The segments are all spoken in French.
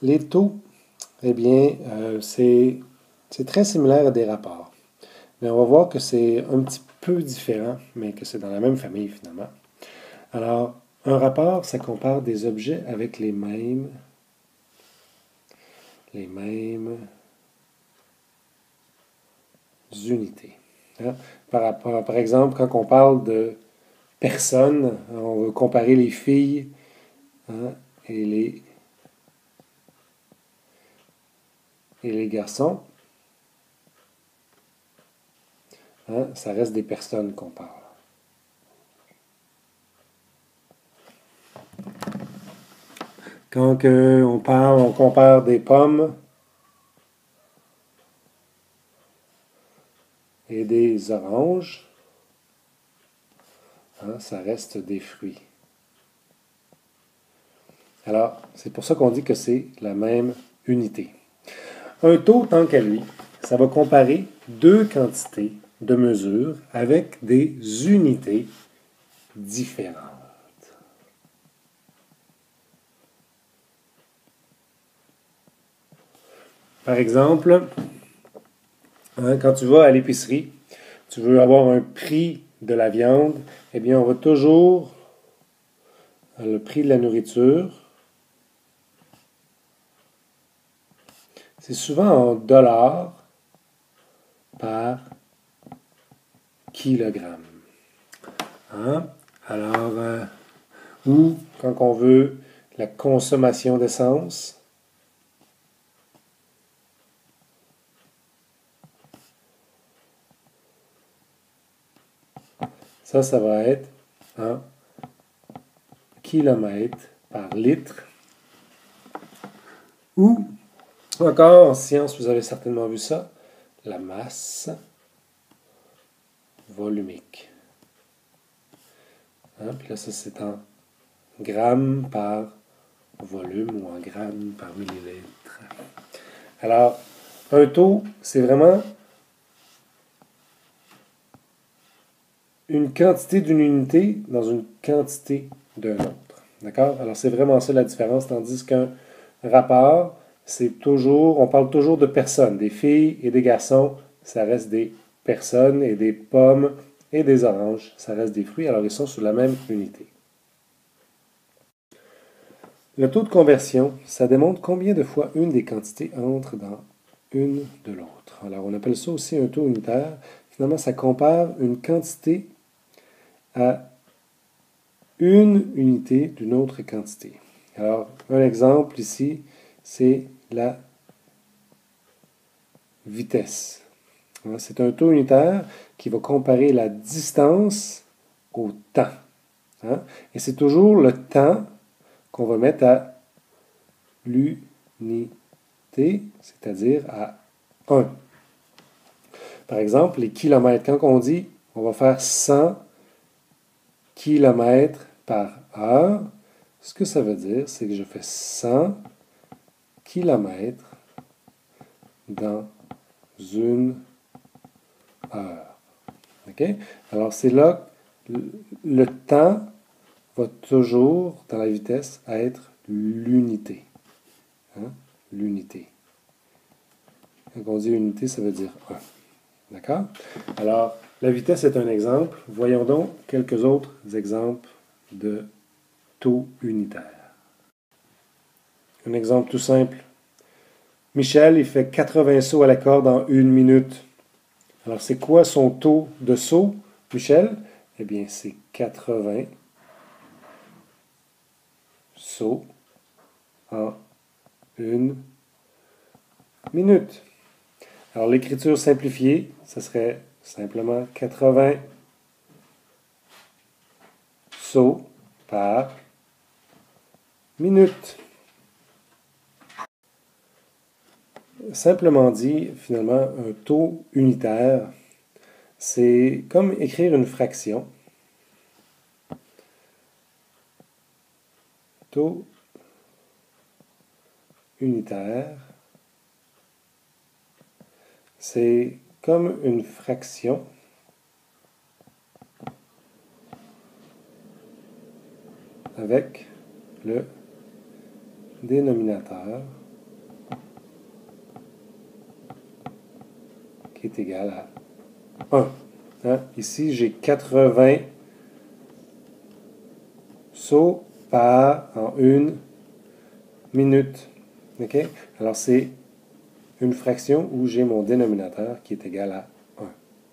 Les taux, eh bien, c'est très similaire à des rapports. Mais on va voir que c'est un petit peu différent, mais que c'est dans la même famille finalement. Alors, un rapport, ça compare des objets avec les mêmes unités. Hein? Par exemple, quand on parle de personnes, on veut comparer les filles, hein, et les garçons. Hein, ça reste des personnes qu'on parle. Quand on compare des pommes et des oranges, hein, ça reste des fruits. Alors, c'est pour ça qu'on dit que c'est la même unité. Un taux, tant qu'à lui, ça va comparer deux quantités de mesure avec des unités différentes. Par exemple, hein, quand tu vas à l'épicerie, tu veux avoir un prix de la viande, eh bien, on va toujours le prix de la nourriture. C'est souvent en dollars par kilogramme. Hein? Alors, ou quand on veut la consommation d'essence, ça va être en kilomètres par litre. Ou encore, en science, vous avez certainement vu ça, la masse volumique. Hein? Puis là, ça, c'est en grammes par volume ou en grammes par millilitre. Alors, un taux, c'est vraiment une quantité d'une unité dans une quantité d'un autre. D'accord? Alors, c'est vraiment ça la différence, tandis qu'un rapport, c'est toujours, on parle toujours de personnes, des filles et des garçons, ça reste des personnes, et des pommes et des oranges, ça reste des fruits, alors ils sont sur la même unité. Le taux de conversion, ça démontre combien de fois une des quantités entre dans une de l'autre. Alors, on appelle ça aussi un taux unitaire. Finalement, ça compare une quantité à une unité d'une autre quantité. Alors, un exemple ici, c'est la vitesse. C'est un taux unitaire qui va comparer la distance au temps. Hein? Et c'est toujours le temps qu'on va mettre à l'unité, c'est-à-dire à 1. Par exemple, les kilomètres, quand on dit on va faire 100 kilomètres par heure, ce que ça veut dire, c'est que je fais 100 kilomètres dans une heure. OK? Alors, c'est là que le temps va toujours, dans la vitesse, être l'unité. Hein? L'unité. Quand on dit unité, ça veut dire 1. D'accord? Alors, la vitesse est un exemple. Voyons donc quelques autres exemples de taux unitaires. Un exemple tout simple. Michel, il fait 80 sauts à la corde en 1 minute. Alors, c'est quoi son taux de saut, Michel? Eh bien, c'est 80 sauts en 1 minute. Alors, l'écriture simplifiée, ce serait simplement 80 sauts par minute. Simplement dit, finalement, un taux unitaire, c'est comme écrire une fraction. Taux unitaire, c'est comme une fraction avec le dénominateur qui est égal à 1. Hein? Ici, j'ai 80 sauts par en 1 minute. Okay? Alors, c'est une fraction où j'ai mon dénominateur qui est égal à 1.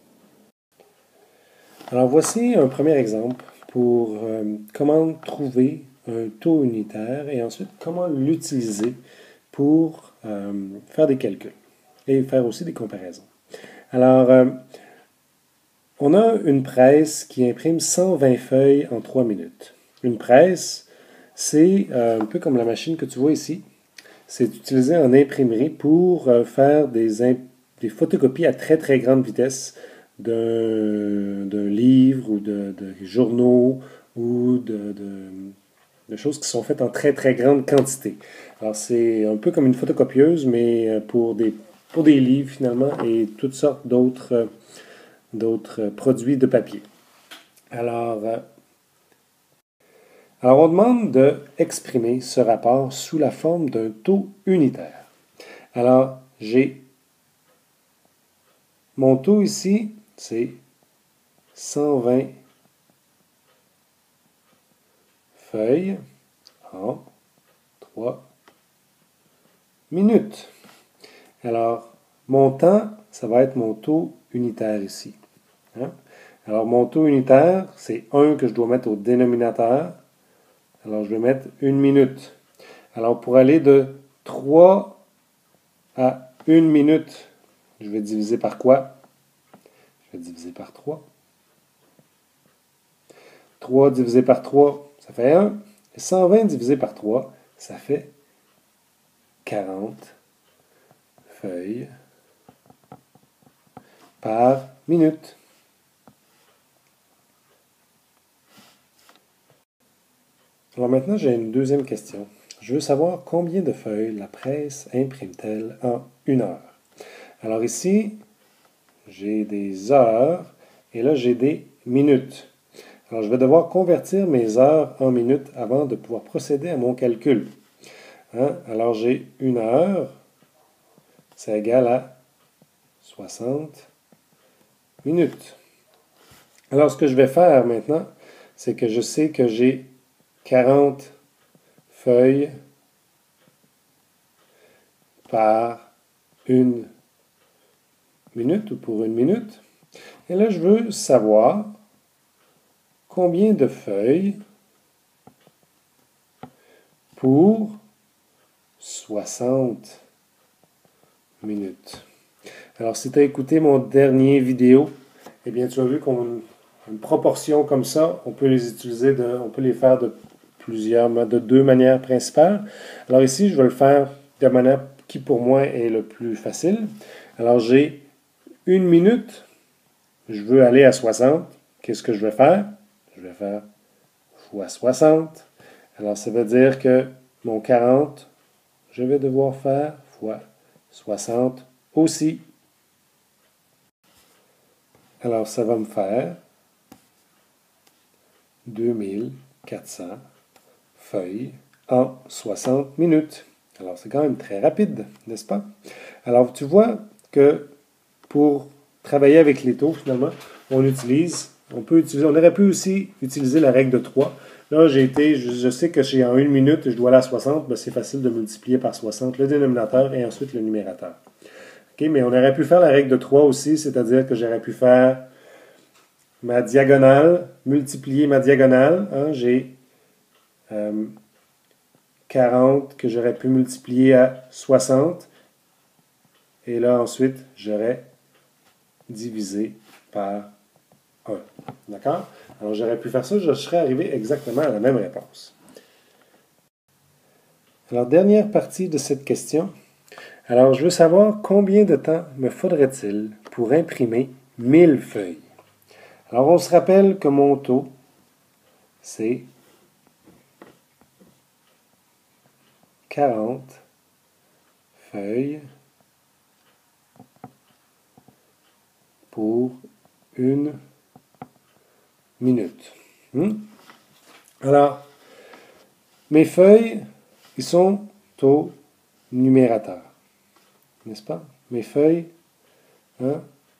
Alors, voici un premier exemple pour comment trouver un taux unitaire et ensuite comment l'utiliser pour faire des calculs et faire aussi des comparaisons. Alors, on a une presse qui imprime 120 feuilles en 3 minutes. Une presse, c'est un peu comme la machine que tu vois ici. C'est utilisé en imprimerie pour faire des photocopies à très très grande vitesse d'un livre ou de journaux ou de choses qui sont faites en très très grande quantité. Alors c'est un peu comme une photocopieuse, mais pour des livres finalement et toutes sortes d'autres produits de papier. Alors on demande d'exprimer ce rapport sous la forme d'un taux unitaire. Alors, j'ai mon taux ici, c'est 120 feuilles en 3 minutes. Alors, mon temps, ça va être mon taux unitaire ici. Hein? Alors, mon taux unitaire, c'est 1 que je dois mettre au dénominateur. Alors, je vais mettre 1 minute. Alors, pour aller de 3 à 1 minute, je vais diviser par quoi? Je vais diviser par 3. 3 divisé par 3, ça fait 1. Et 120 divisé par 3, ça fait 40 feuilles par minute. Alors maintenant, j'ai une deuxième question. Je veux savoir combien de feuilles la presse imprime-t-elle en 1 heure. Alors ici, j'ai des heures et là, j'ai des minutes. Alors, je vais devoir convertir mes heures en minutes avant de pouvoir procéder à mon calcul. Hein? Alors, j'ai 1 heure, c'est égal à 60 minutes. Alors, ce que je vais faire maintenant, c'est que je sais que j'ai 40 feuilles par 1 minute ou pour 1 minute. Et là, je veux savoir combien de feuilles pour 60 minutes. Alors, si tu as écouté mon dernier vidéo, eh bien, tu as vu qu'on une proportion comme ça, on peut les utiliser, on peut les faire de deux manières principales. Alors ici, je vais le faire de la manière qui pour moi est le plus facile. Alors j'ai 1 minute, je veux aller à 60. Qu'est-ce que je vais faire? Je vais faire fois 60. Alors ça veut dire que mon 40, je vais devoir faire fois 60 aussi. Alors ça va me faire 2400 feuilles en 60 minutes. Alors, c'est quand même très rapide, n'est-ce pas? Alors, tu vois que pour travailler avec les taux, finalement, on aurait pu aussi utiliser la règle de 3. Là, je sais que j'ai en 1 minute, je dois aller à 60, ben c'est facile de multiplier par 60 le dénominateur et ensuite le numérateur. Okay, mais on aurait pu faire la règle de 3 aussi, c'est-à-dire que j'aurais pu faire ma diagonale, multiplier ma diagonale. Hein, j'ai 40 que j'aurais pu multiplier à 60. Et là, ensuite, j'aurais divisé par 1. D'accord? Alors, j'aurais pu faire ça, je serais arrivé exactement à la même réponse. Alors, dernière partie de cette question. Alors, je veux savoir combien de temps me faudrait-il pour imprimer 1000 feuilles. Alors, on se rappelle que mon taux, c'est 40 feuilles pour 1 minute. Alors, mes feuilles, ils sont au numérateur. N'est-ce pas? Mes feuilles, hein,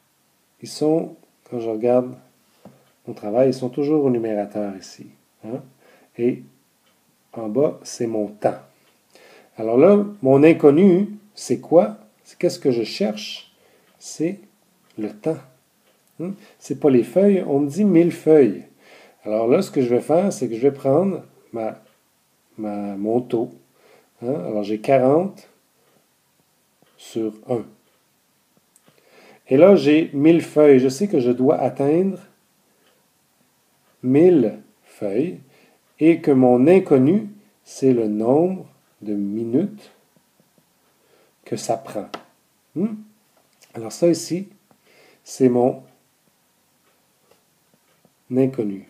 ils sont, quand je regarde mon travail, ils sont toujours au numérateur ici. Hein? Et en bas, c'est mon temps. Alors là, mon inconnu, c'est quoi? Qu'est-ce que je cherche? C'est le temps. Hein? C'est pas les feuilles, on me dit 1000 feuilles. Alors là, ce que je vais faire, c'est que je vais prendre mon taux. Hein? Alors j'ai 40 sur 1. Et là, j'ai 1000 feuilles. Je sais que je dois atteindre 1000 feuilles et que mon inconnu, c'est le nombre de minutes que ça prend. Alors ça ici, c'est mon inconnu.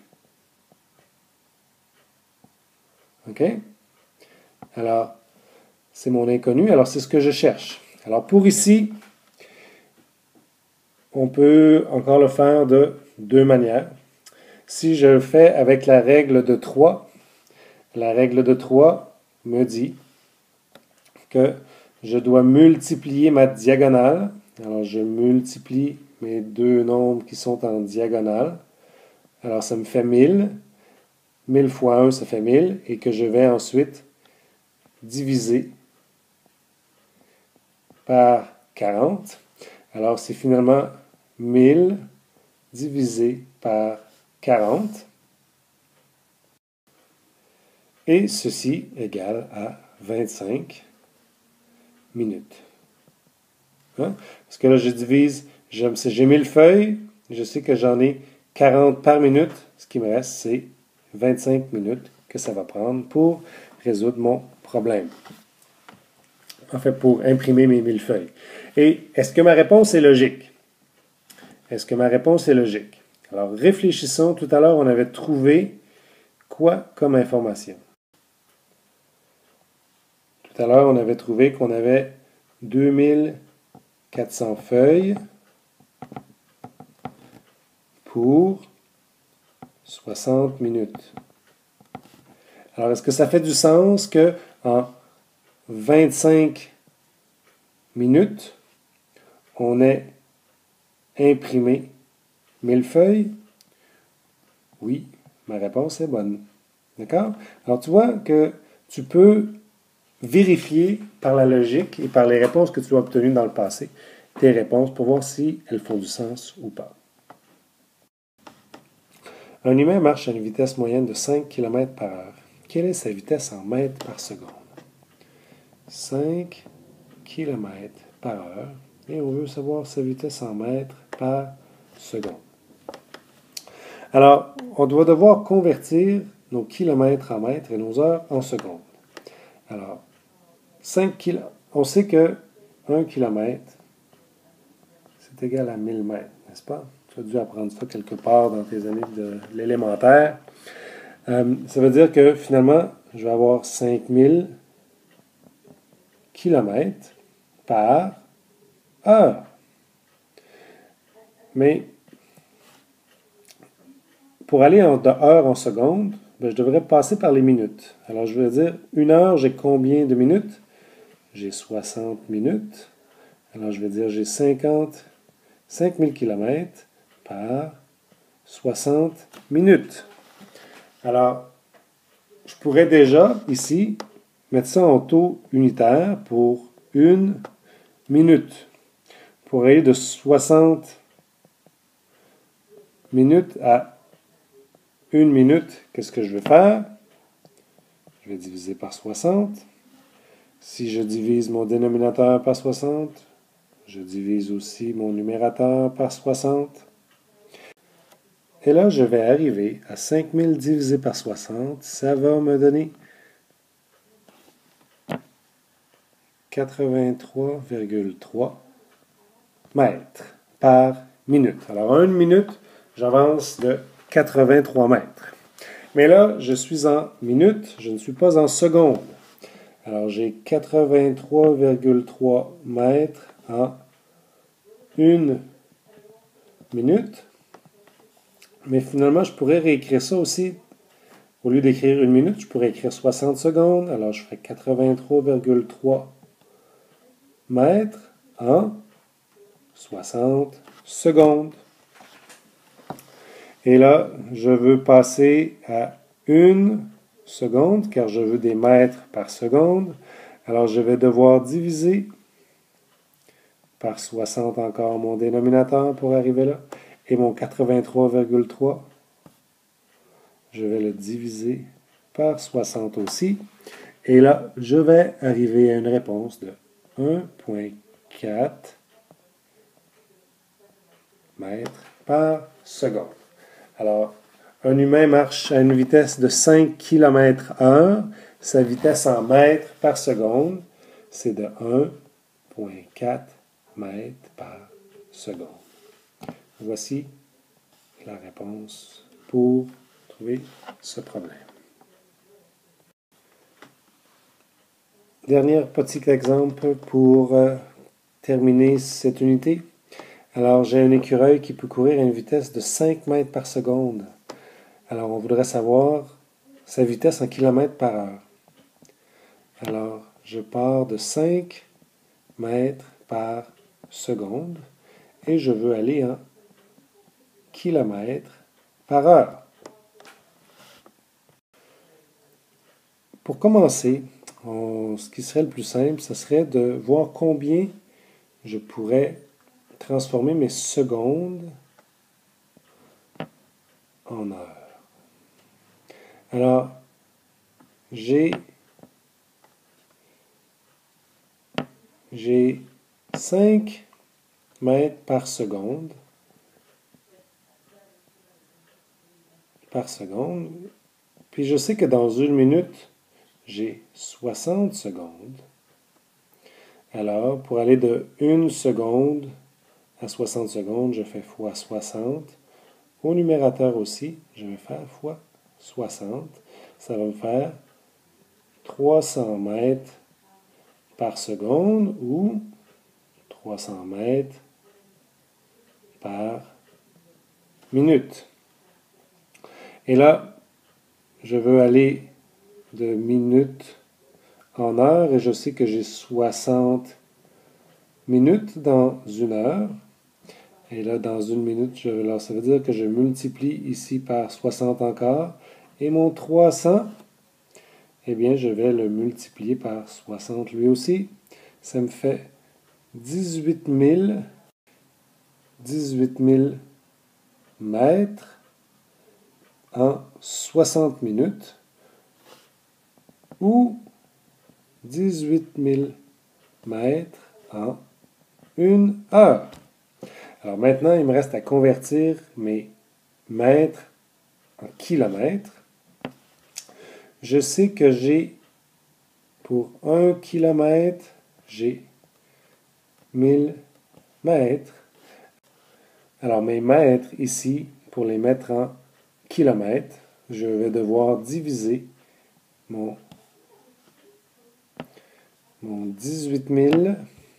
OK? Alors, c'est mon inconnu. Alors, c'est ce que je cherche. Alors, pour ici, on peut encore le faire de deux manières. Si je le fais avec la règle de 3, la règle de 3 me dit que je dois multiplier ma diagonale. Alors, je multiplie mes deux nombres qui sont en diagonale. Alors, ça me fait 1000. 1000 fois 1, ça fait 1000. Et que je vais ensuite diviser par 40. Alors, c'est finalement 1000 divisé par 40. Et ceci égale à 25 minutes. Hein? Parce que là, je divise, j'ai 1000 feuilles, je sais que j'en ai 40 par minute. Ce qui me reste, c'est 25 minutes que ça va prendre pour résoudre mon problème. En fait, pour imprimer mes 1000 feuilles. Et est-ce que ma réponse est logique? Est-ce que ma réponse est logique? Alors, réfléchissons. Tout à l'heure, on avait trouvé quoi comme information? Tout à l'heure, on avait trouvé qu'on avait 2400 feuilles pour 60 minutes. Alors, est-ce que ça fait du sens que en 25 minutes, on ait imprimé 1000 feuilles? Oui, ma réponse est bonne. D'accord? Alors, tu vois que tu peux vérifier par la logique et par les réponses que tu as obtenues dans le passé, tes réponses pour voir si elles font du sens ou pas. Un humain marche à une vitesse moyenne de 5 km par heure. Quelle est sa vitesse en mètres par seconde? 5 km par heure. Et on veut savoir sa vitesse en mètres par seconde. Alors, on doit devoir convertir nos kilomètres en mètres et nos heures en secondes. Alors, 5 km, on sait que 1 km, c'est égal à 1000 mètres, n'est-ce pas? Tu as dû apprendre ça quelque part dans tes années de l'élémentaire. Ça veut dire que finalement, je vais avoir 5000 km par heure. Mais pour aller de heure en seconde, je devrais passer par les minutes. Alors je vais dire, une heure, j'ai combien de minutes? J'ai 60 minutes. Alors je vais dire, j'ai 5000 km par 60 minutes. Alors, je pourrais déjà, ici, mettre ça en taux unitaire pour une minute. Pour aller de 60 minutes à une minute, qu'est-ce que je vais faire? Je vais diviser par 60. Si je divise mon dénominateur par 60, je divise aussi mon numérateur par 60. Et là, je vais arriver à 5000 divisé par 60. Ça va me donner 83,3 mètres par minute. Alors, en une minute, j'avance de 83 mètres. Mais là, je suis en minutes, je ne suis pas en secondes. Alors, j'ai 83,3 mètres en une minute. Mais finalement, je pourrais réécrire ça aussi. Au lieu d'écrire une minute, je pourrais écrire 60 secondes. Alors, je ferai 83,3 mètres en 60 secondes. Et là, je veux passer à 1 seconde, car je veux des mètres par seconde. Alors, je vais devoir diviser par 60 encore mon dénominateur pour arriver là. Et mon 83,3, je vais le diviser par 60 aussi. Et là, je vais arriver à une réponse de 1,4 mètres par seconde. Alors, un humain marche à une vitesse de 5 km/h. Sa vitesse en mètres par seconde, c'est de 1,4 mètres par seconde. Voici la réponse pour trouver ce problème. Dernier petit exemple pour terminer cette unité. Alors, j'ai un écureuil qui peut courir à une vitesse de 5 mètres par seconde. Alors, on voudrait savoir sa vitesse en kilomètres par heure. Alors, je pars de 5 mètres par seconde et je veux aller en kilomètres par heure. Pour commencer, ce qui serait le plus simple, ce serait de voir combien je pourrais transformer mes secondes en heures. Alors, j'ai 5 mètres par seconde. Puis je sais que dans une minute, j'ai 60 secondes. Alors, pour aller de 1 seconde à 60 secondes, je fais fois 60. Au numérateur aussi, je vais faire fois 60. Ça va me faire 300 mètres par seconde ou 300 mètres par minute. Et là, je veux aller de minutes en heure et je sais que j'ai 60 minutes dans une heure. Et là, dans une minute, ça veut dire que je multiplie ici par 60 encore. Et mon 300, eh bien, je vais le multiplier par 60 lui aussi. Ça me fait 18 000 mètres en 60 minutes ou 18 000 mètres en 1 heure. Alors maintenant, il me reste à convertir mes mètres en kilomètres. Je sais que pour 1 kilomètre, j'ai 1000 mètres. Alors mes mètres ici, pour les mettre en kilomètres, je vais devoir diviser mon 18 000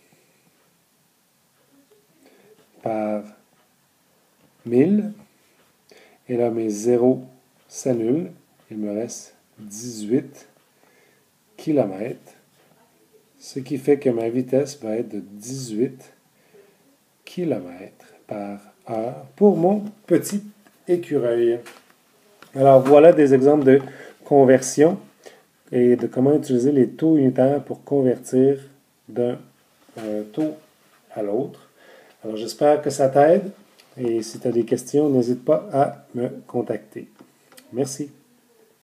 par 1000. Et là, mes zéros s'annulent. Il me reste 18 km. Ce qui fait que ma vitesse va être de 18 km par heure pour mon petit écureuil. Alors, voilà des exemples de conversion et de comment utiliser les taux unitaires pour convertir d'un taux à l'autre. Alors, j'espère que ça t'aide et si tu as des questions, n'hésite pas à me contacter. Merci.